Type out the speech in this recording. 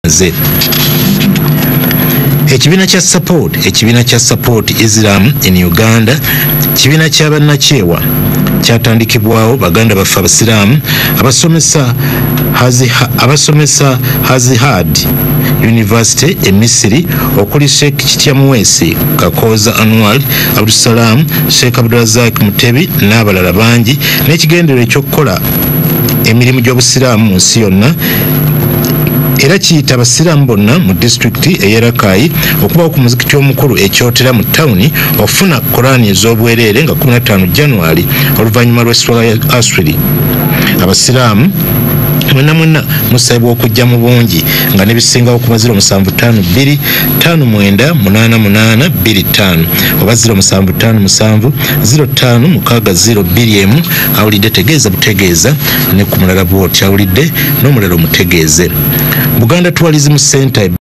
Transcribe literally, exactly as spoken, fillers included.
ze. Ekibiina kya support ekibiina kya support Islam in Uganda kibiina kya bannakyewa kyatandikibwawo baganda baffe abasiraamu abasomesa haziha abasomesa Hazihad University e Misiri okuli Sheikh Kityamuwesi Kakoza Anwar Abdussalam Sheikh Abdulrazak Mutebi n'abalala bangi n'ekigendero ekyokukola emirimu gy'obusiraamu mu nsi yonna era kiyita abasiraamu bonna mu disitulikiti ey'Erakai okubawo ku muzikiti omukulu ekyotera mu tawuni okufuna Korani ez'obwereere nga kumi na ttaano January oluvannyuma lw'esswala ya Asri. Abasiraamu mwena mwena musabibwa okujja mu bungi nga nebisingawo ku ziro musanvu ttaano bbiri ttaano mwenda munaana munaana bbiri ttaano oba ziro musanvu ttaano musanvu ziro ttaano mukaaga ziro bbiri emu. Awulidde tegeeza butegeeza ne ku mulala bw'oti awulidde n'omulala omutegeeze. Buganda Tourism Center